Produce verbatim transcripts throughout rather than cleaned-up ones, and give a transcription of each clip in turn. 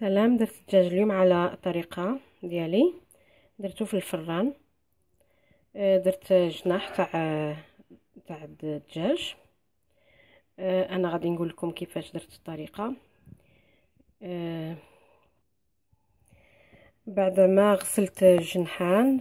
سلام. درت الدجاج اليوم على الطريقه ديالي. درتو في الفران. درت جناح تاع تاع الدجاج. انا غادي نقول لكم كيفاش درت الطريقه. بعد ما غسلت الجنحان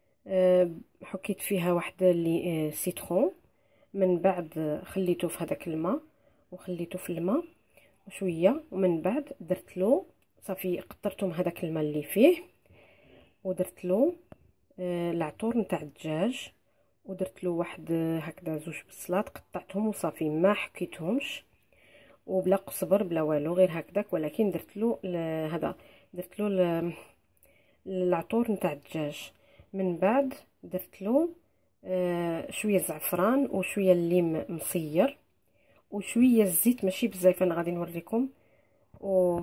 حكيت فيها واحد لي سيترون، من بعد خليته في هذاك الماء وخليته في الماء شويه، ومن بعد درت له صافي قطرتهم هذاك الماء اللي فيه، ودرت له آه العطور نتاع الدجاج، ودرت له واحد هكذا زوج بصلات قطعتهم وصافي ما حكيتهمش وبلا قزبر بلا والو، غير هكذاك، ولكن درت له هذا درت له العطور نتاع الدجاج. من بعد درت له آه شويه زعفران وشويه الليم مصير وشويه الزيت، ماشي بزاف، انا غادي نوريكم. و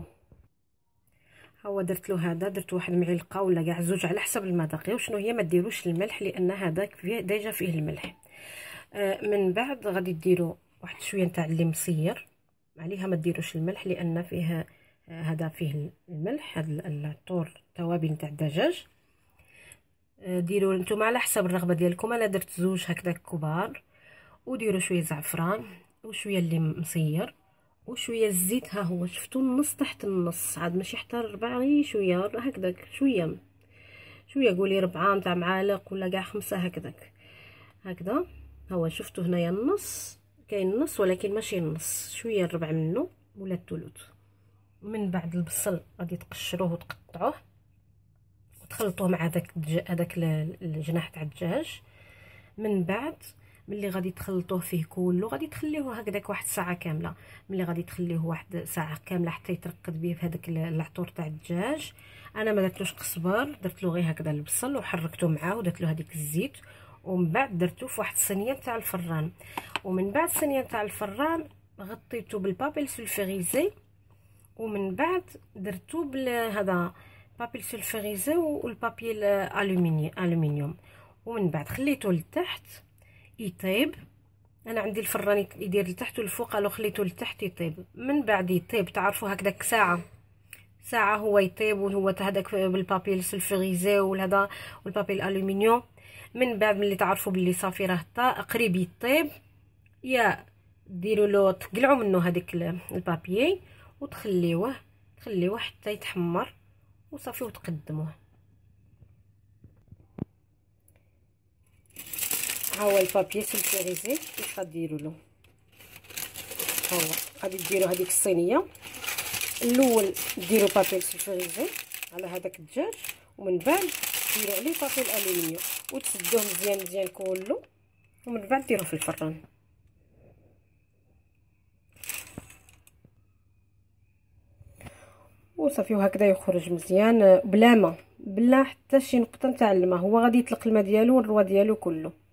هو درت له هذا، درت واحد معلقه ولا كاع زوج على حسب المذاق. وشنو هي، ما ديروش الملح لان هذاك فيه ديجا فيه الملح. آه من بعد غادي ديروا واحد شويه نتاع الليم مصير عليها، ما ديروش الملح لان فيه آه هذا فيه الملح، هذا العطور توابل نتاع الدجاج. آه ديروا نتوما على حسب الرغبه ديالكم. انا درت زوج هكذا كبار. وديروا شويه زعفران وشويه الليم مصير وشويه الزيت. ها هو شفتوا النص تحت النص، عاد ماشي حتى ربعه، غير شويه هكذاك، شويه شويه، قولي ربعه نتاع معالق ولا كاع خمسه هكذاك هكذا. هو شفتوا هنايا النص، كاين النص ولكن ماشي النص، شويه الربع منه ولا الثلث. من بعد البصل غادي تقشروه وتقطعوه وتخلطوه مع هذاك هذاك الجناح تاع الدجاج. من بعد ملي غادي تخلطوه فيه كله غادي تخليوه هكذاك واحد ساعه كامله. ملي غادي تخليوه واحد ساعه كامله حتى يترقد به في هذاك العطور تاع الدجاج. انا ما درتلوش قزبر، درت له غير هكذا البصل وحركته معاه ودرت له هذيك الزيت، ومن بعد درتو في واحد الصينيه تاع الفران. ومن بعد الصينيه تاع الفران غطيته بالبابيل سولفيريزي، ومن بعد درتو بهذا بابيل سولفيريزي والبابيل الومنيوم. ومن بعد خليته لتحت يطيب. انا عندي الفران يدير لتحت والفوق، قالوا خليته لتحت يطيب. من بعد يطيب، تعرفوا هكذاك ساعه ساعه هو يطيب، وهو هذاك بالبابيل سولفيريزي والهذا والبابيل الومنيوم. من بعد ملي تعرفوا باللي صافي راه قريب يطيب، يا ديروا له تقلعوا منه هذيك البابيي وتخليوه تخليوه حتى يتحمر وصافي وتقدموه. ها هو البابي سولفيريزي كيف غديروا له. ها هو غادي ديروا هذيك الصينيه الاول، ديروا بابي سولفيريزي على هذاك الدجاج، ومن بعد ديروا عليه بابي الالومنيوم وتسدوه مزيان مزيان كله، ومن بعد ديروه في الفران. وصافي وهكذا يخرج مزيان بلا ما بلا حتى شي نقطه نتاع الماء. هو غادي يطلق الماء ديالو والروا ديالو كله.